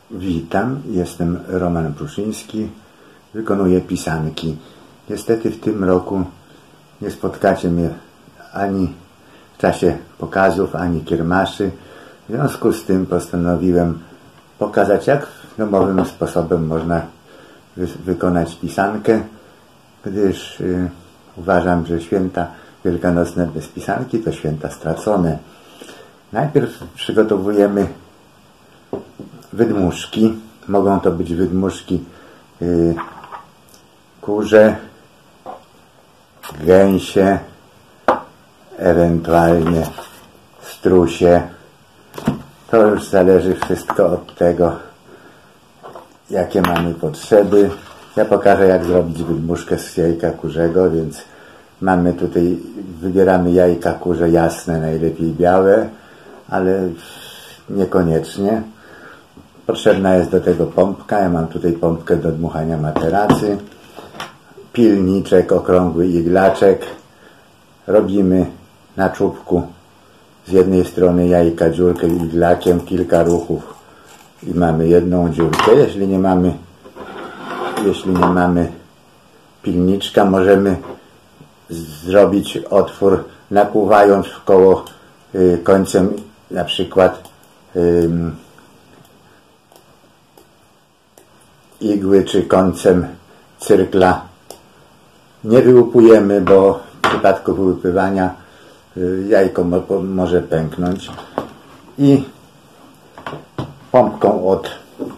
Witam, jestem Roman Pruszyński, wykonuję pisanki. Niestety w tym roku nie spotkacie mnie ani w czasie pokazów, ani kiermaszy. W związku z tym postanowiłem pokazać, jak domowym sposobem można wykonać pisankę, gdyż uważam, że święta wielkanocne bez pisanki to święta stracone. Najpierw przygotowujemy wydmuszki. Mogą to być wydmuszki kurze, gęsie, ewentualnie strusie. To już zależy wszystko od tego, jakie mamy potrzeby. Ja pokażę, jak zrobić wydmuszkę z jajka kurzego, więc mamy tutaj, wybieramy jajka kurze jasne, najlepiej białe, ale niekoniecznie. Potrzebna jest do tego pompka. Ja mam tutaj pompkę do dmuchania materacy, pilniczek, okrągły iglaczek. Robimy na czubku z jednej strony jajka dziurkę iglakiem, kilka ruchów i mamy jedną dziurkę. Jeśli nie mamy pilniczka, możemy zrobić otwór nakłuwając w koło końcem na przykład igły czy końcem cyrkla. Nie wyłupujemy, bo w przypadku wyłupywania jajko może pęknąć. I pompką od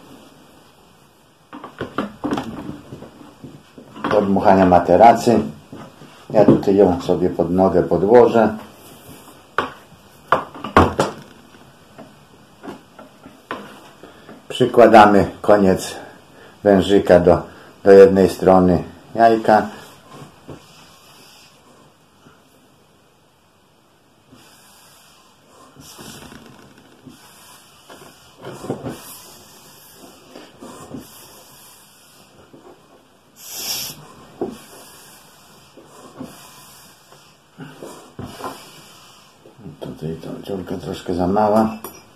dmuchania materacy, ja tutaj ją sobie pod nogę podłożę. Przykładamy koniec wężyka do jednej strony jajka. Tutaj ta dziurka troszkę za mała.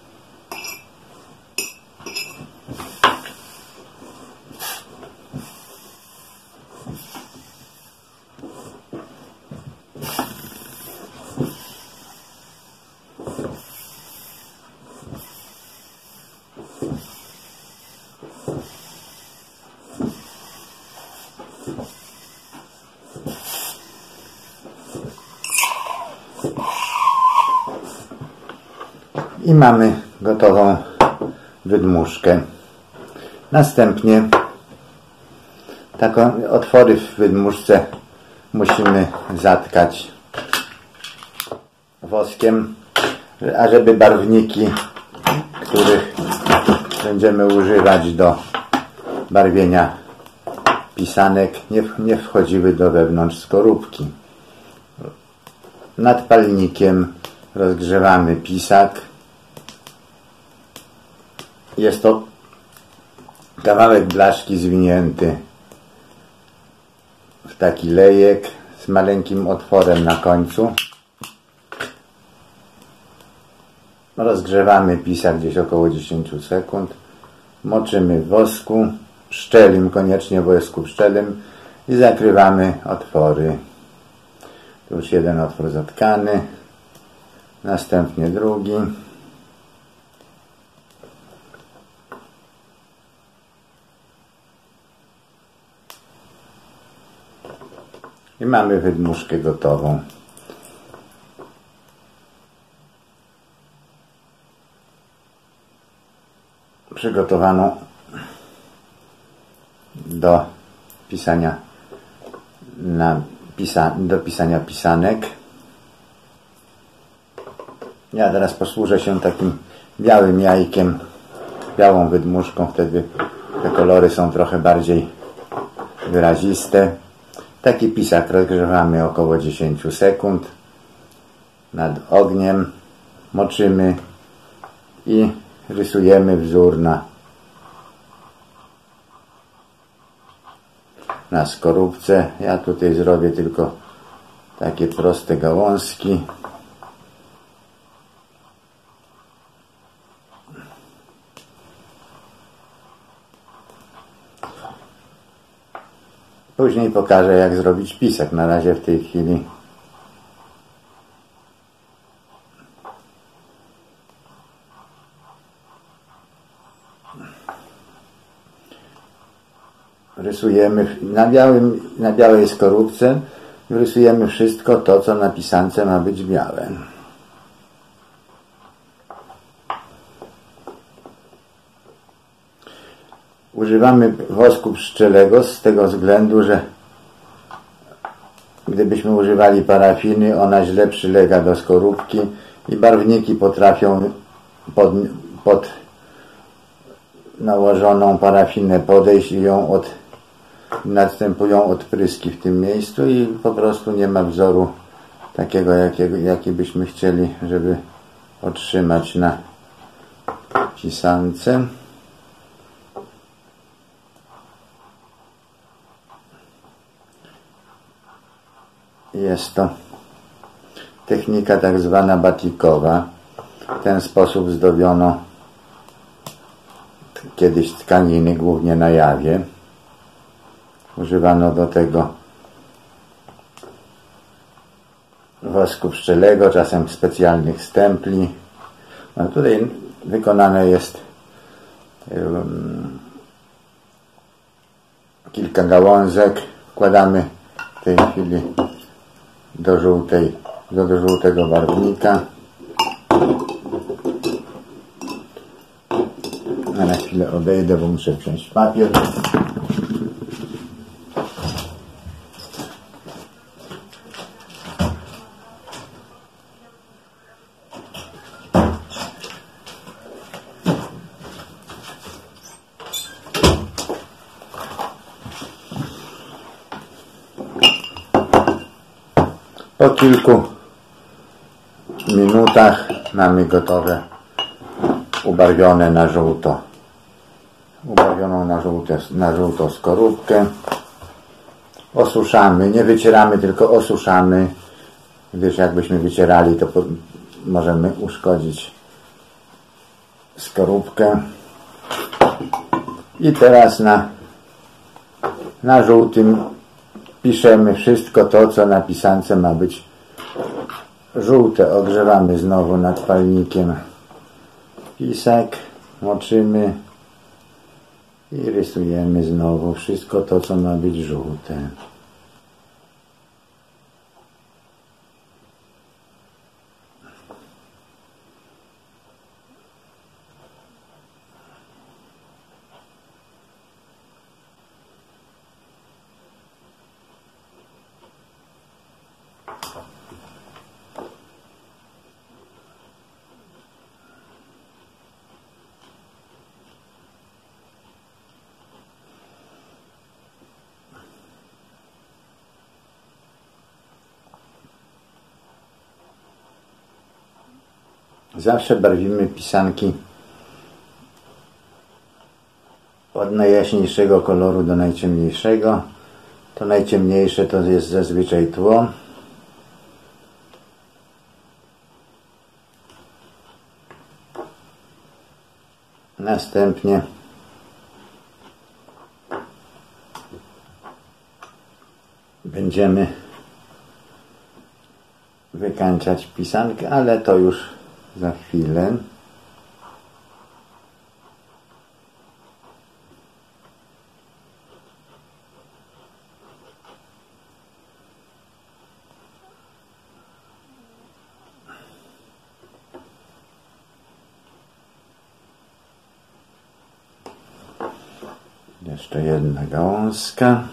I mamy gotową wydmuszkę. Następnie taką otwory w wydmuszce musimy zatkać woskiem, ażeby barwniki, których będziemy używać do barwienia pisanek, nie wchodziły do wewnątrz skorupki. Nad palnikiem rozgrzewamy pisak. Jest to kawałek blaszki zwinięty w taki lejek z maleńkim otworem na końcu. Rozgrzewamy pisak gdzieś około 10 sekund. Moczymy w wosku, pszczelim, koniecznie wosku pszczelim, i zakrywamy otwory. Tu już jeden otwór zatkany, następnie drugi. I mamy wydmuszkę gotową. Przygotowaną do pisania pisanek. Ja teraz posłużę się takim białym jajkiem, białą wydmuszką, wtedy te kolory są trochę bardziej wyraziste. Taki pisak rozgrzewamy około 10 sekund nad ogniem, moczymy i rysujemy wzór na skorupce. Ja tutaj zrobię tylko takie proste gałązki. Później pokażę, jak zrobić pisek. Na razie w tej chwili rysujemy na białej skorupce, rysujemy wszystko to, co na pisance ma być białe. Używamy wosku pszczelego z tego względu, że gdybyśmy używali parafiny, ona źle przylega do skorupki i barwniki potrafią pod nałożoną parafinę podejść i następują odpryski w tym miejscu i po prostu nie ma wzoru takiego, jaki byśmy chcieli, żeby otrzymać na pisance. Jest to technika tak zwana batikowa. W ten sposób zdobiono kiedyś tkaniny, głównie na jawie. Używano do tego wosku pszczelego, czasem specjalnych stempli. No tutaj wykonane jest kilka gałązek. Wkładamy w tej chwili do żółtego barwnika. Na chwilę odejdę, bo muszę wziąć papier. Po kilku minutach mamy gotowe, ubarwione na żółto, ubarwioną na żółto skorupkę. Osuszamy, nie wycieramy, tylko osuszamy, gdyż jakbyśmy wycierali, to możemy uszkodzić skorupkę. I teraz na żółtym piszemy wszystko to, co na pisance ma być żółte. Ogrzewamy znowu nad palnikiem pisek, moczymy i rysujemy znowu wszystko to, co ma być żółte. Zawsze barwimy pisanki od najjaśniejszego koloru do najciemniejszego. To najciemniejsze to jest zazwyczaj tło. Następnie będziemy wykańczać pisankę, ale to już za chwilę. Jeszcze jedna gałązka.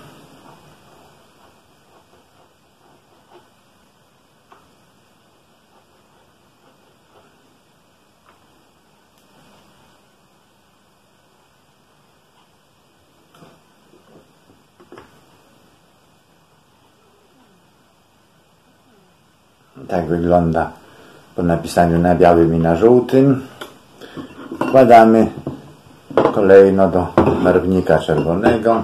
Tak wygląda po napisaniu na białym i na żółtym. Wkładamy kolejno do barwnika czerwonego.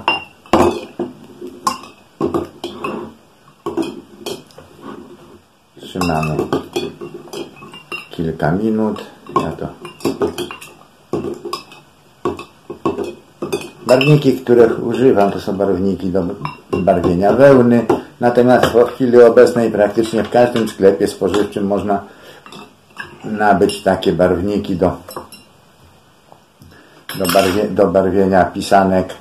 Trzymamy kilka minut. Barwniki, których używam, to są barwniki barwienia wełny. Natomiast w chwili obecnej praktycznie w każdym sklepie spożywczym można nabyć takie barwniki do barwienia pisanek.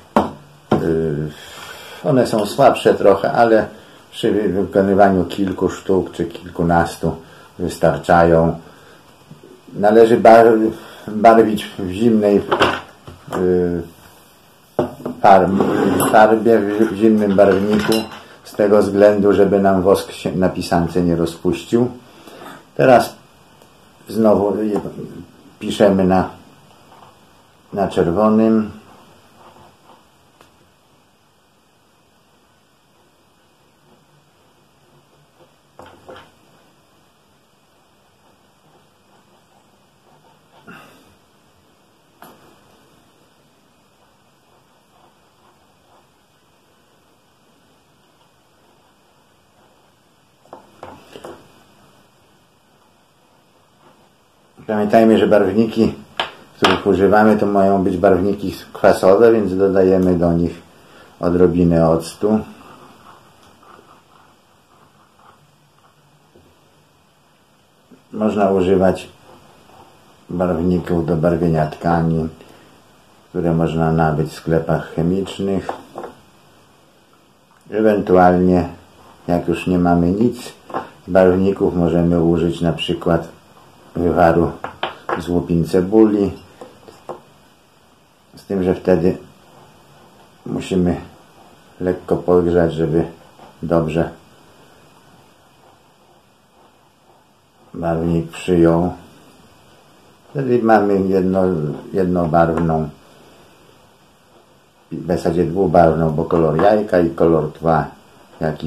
One są słabsze trochę, ale przy wykonywaniu kilku sztuk czy kilkunastu wystarczają. Należy barwić w zimnej farbie, w zimnym barwniku, z tego względu, żeby nam wosk się na pisance nie rozpuścił. Teraz znowu piszemy na czerwonym. Pamiętajmy, że barwniki, których używamy, to mają być barwniki kwasowe, więc dodajemy do nich odrobinę octu. Można używać barwników do barwienia tkanin, które można nabyć w sklepach chemicznych. Ewentualnie, jak już nie mamy nic z barwników, możemy użyć na przykład wywaru z łupin cebuli, z tym, że wtedy musimy lekko pogrzać, żeby dobrze barwnik przyjął. Wtedy mamy jednobarwną, w zasadzie dwubarwną, bo kolor jajka i kolor tła, jaki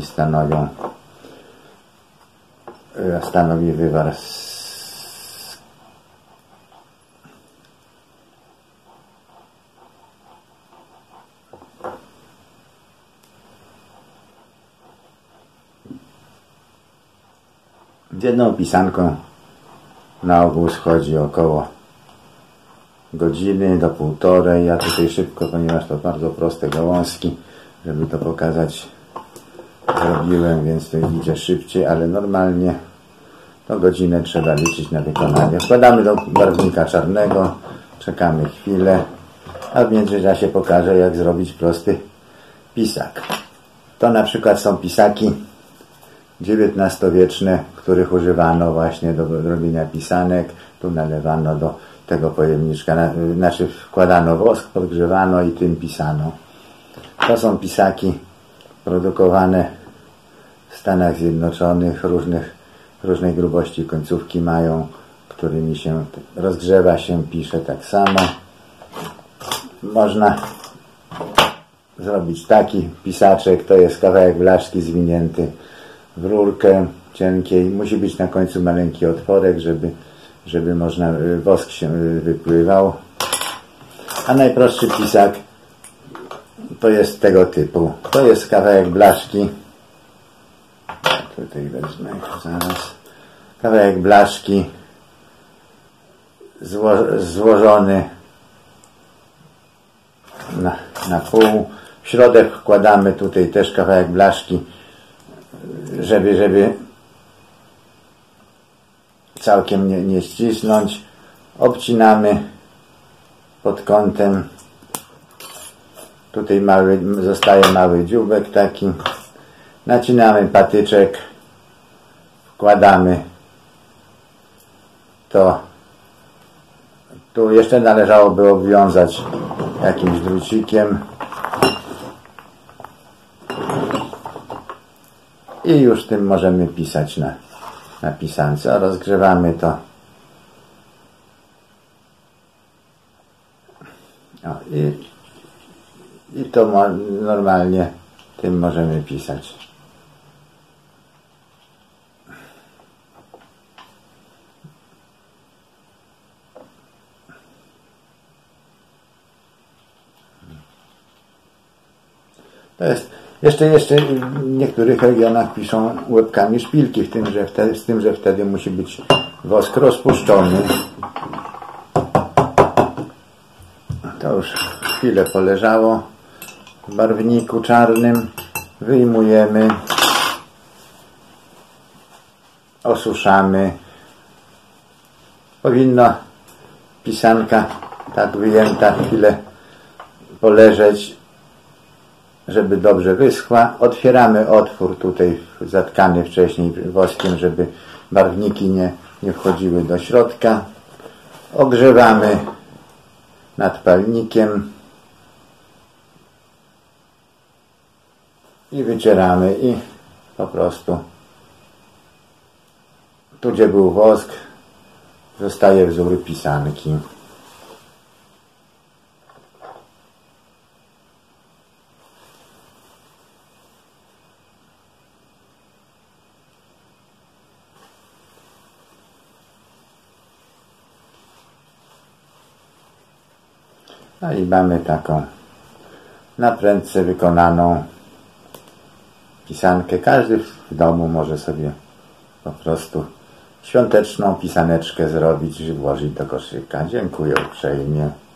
stanowi wywar z jedną pisanką na ogół schodzi około godziny do półtorej. Ja tutaj szybko, ponieważ to bardzo proste gałązki, żeby to pokazać, zrobiłem, więc to idzie szybciej, ale normalnie to godzinę trzeba liczyć na wykonanie. Wkładamy do barwnika czarnego, czekamy chwilę, a w międzyczasie pokażę, jak zrobić prosty pisak. To na przykład są pisaki XIX-wieczne, których używano właśnie do robienia pisanek. Tu nalewano do tego pojemniczka, znaczy wkładano wosk, podgrzewano i tym pisano. To są pisaki produkowane w Stanach Zjednoczonych, różnej grubości końcówki mają, którymi się rozgrzewa się, pisze tak samo. Można zrobić taki pisaczek, to jest kawałek blaszki zwinięty w rurkę cienkiej. Musi być na końcu maleńki otworek, żeby wosk się wypływał. A najprostszy pisak to jest tego typu. To jest kawałek blaszki. Tutaj wezmę zaraz. Kawałek blaszki złożony na pół. W środek wkładamy tutaj też kawałek blaszki, żeby całkiem nie ścisnąć. Obcinamy pod kątem. Tutaj zostaje mały dzióbek taki. Nacinamy patyczek, wkładamy to. Tu jeszcze należałoby obwiązać jakimś drucikiem. I już tym możemy pisać na pisance. Rozgrzewamy to. I to normalnie tym możemy pisać. To jest jeszcze w niektórych regionach piszą łebkami szpilki, z tym, że wtedy musi być wosk rozpuszczony. To już chwilę poleżało w barwniku czarnym. wyjmujemy, osuszamy. Powinno pisanka tak wyjęta chwilę poleżeć, żeby dobrze wyschła. Otwieramy otwór tutaj zatkany wcześniej woskiem, żeby barwniki nie wchodziły do środka. Ogrzewamy nad palnikiem i wycieramy i po prostu tu, gdzie był wosk, zostaje wzór pisanki. No i mamy taką na prędce wykonaną pisankę. Każdy w domu może sobie po prostu świąteczną pisaneczkę zrobić i włożyć do koszyka. Dziękuję uprzejmie.